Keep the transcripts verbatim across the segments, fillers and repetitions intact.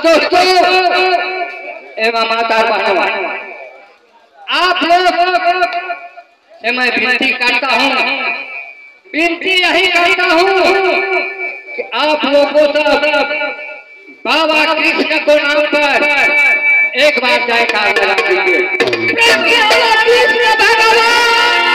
दोस्तों एवं माता बहनों, आप लोग से मैं विनती करता हूँ, विनती यही करता हूँ कि आप लोगों सब बाबा कृष्ण को नाम पर एक बार जयकार लगा दीजिए। कृष्ण भगवान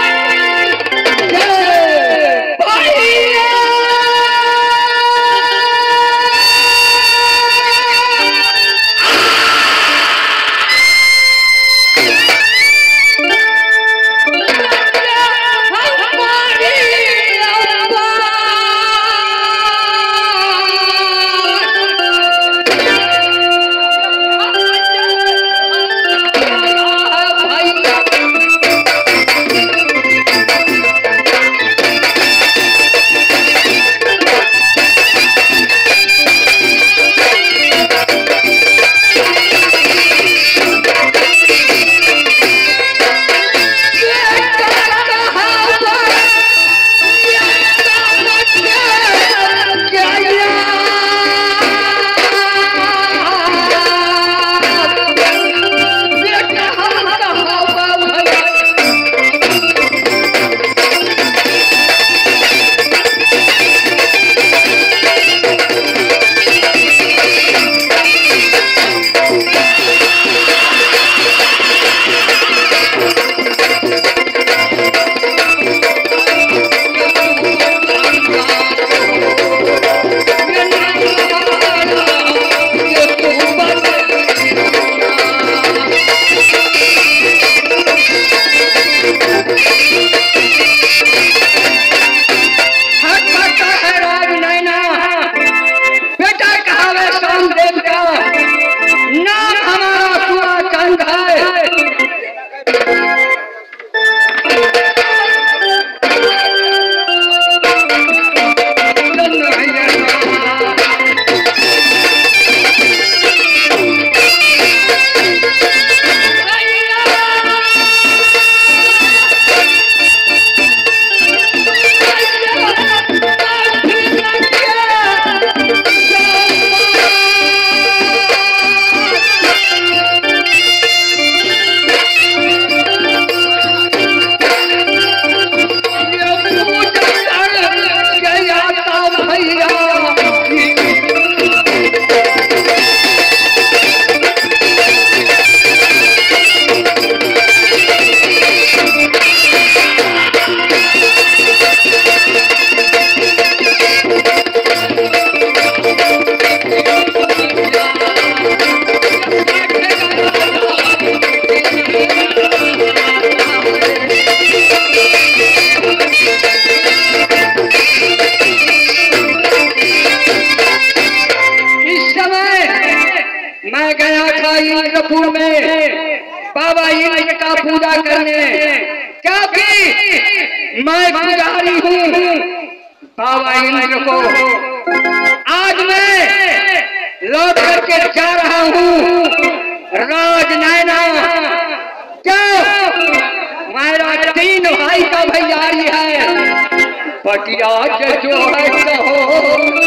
बाबा इंद्र का पूजा करने, क्योंकि मैं पुजारी हूँ बाबा इंद्र को। आज मैं लौट करके जा रहा हूँ राज नैना, क्यों मेरा तीन भाई का भैयारी है, पटिया के जो है कहो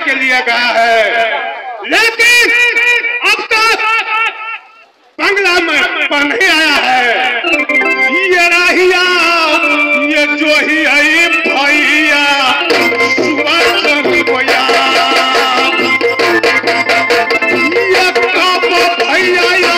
के लिए गया है, लेकिन अब तक बंगला में नहीं आया है। ये राहिया ये जो ही है भैया भैया ये कब भैया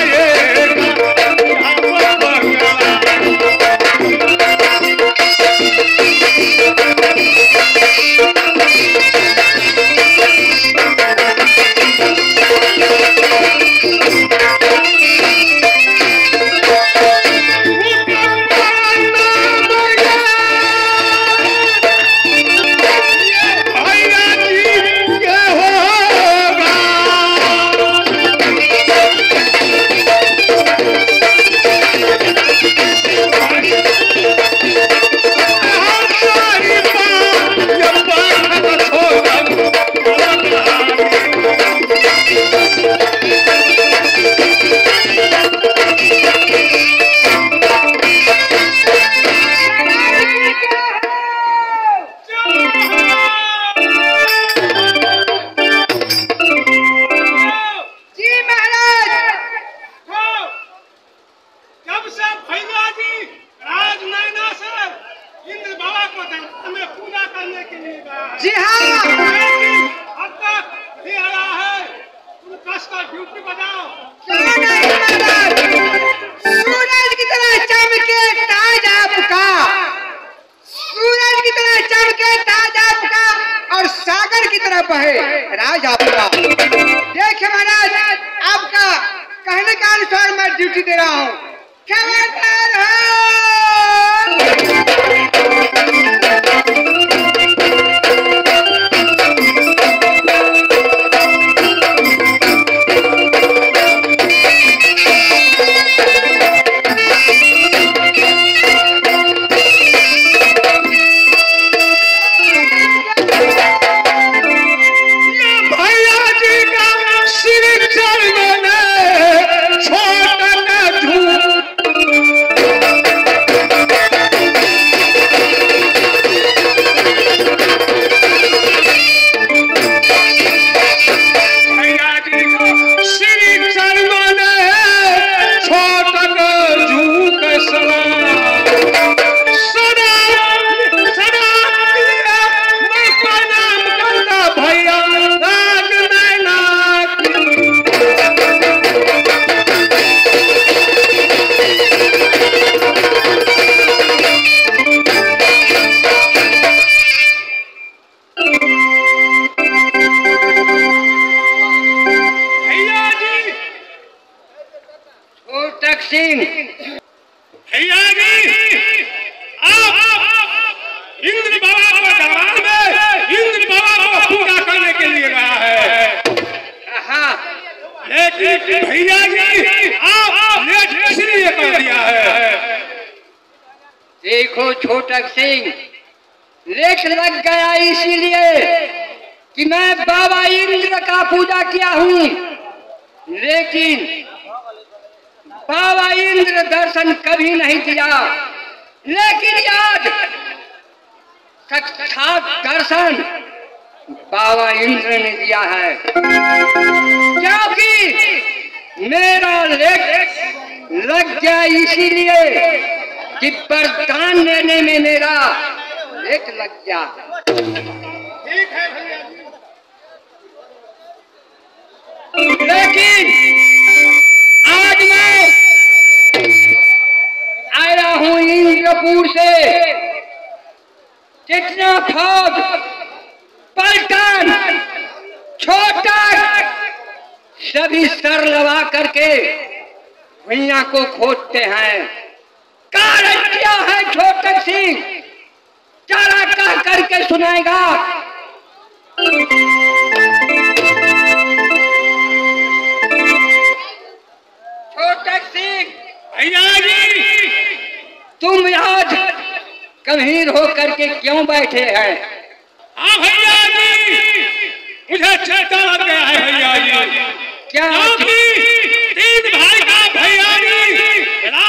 जी हाँ, अब तक नहीं आया है। तुम कस का ड्यूटी बजाओ। सूरज की तरह चमके ताज आपका, सूरज की तरह चमके ताज आपका और सागर की तरह बहे राज आपका। देखिए महाराज, आपका कहने के अनुसार मैं ड्यूटी दे रहा हूँ। खबरदार हो। सिंह भैया जी, आप इंद्र बाबा को दरबार में इंद्र बाबा को पूजा करने के लिए गया है। हाँ, लेकिन भैया जी आप लेट इसलिए कर दिया है। देखो छोटक सिंह, लेट लग गया इसीलिए कि मैं बाबा इंद्र का पूजा किया हूँ, लेकिन बाबा इंद्र दर्शन कभी नहीं दिया। लेकिन आज साक्षात दर्शन बाबा इंद्र ने दिया है, क्योंकि मेरा लेख लग गया इसीलिए कि वरदान लेने में मेरा लेख लग गया। ठीक है भैया जी। लेकिन आज मैं आया हूं इंद्रपुर से, जितना फौज पलटन छोटा सभी सर लगा करके भैया को खोजते हैं। कारण क्या है छोटक सिंह, जरा कह करके सुनाएगा। छोटक सिंह भैया जी, तुम आज गंभीर होकर के क्यों बैठे हैं? हाँ भैया जी, मुझे चेता लग गया है भैया जी। क्या? तीन भाई का भैया जी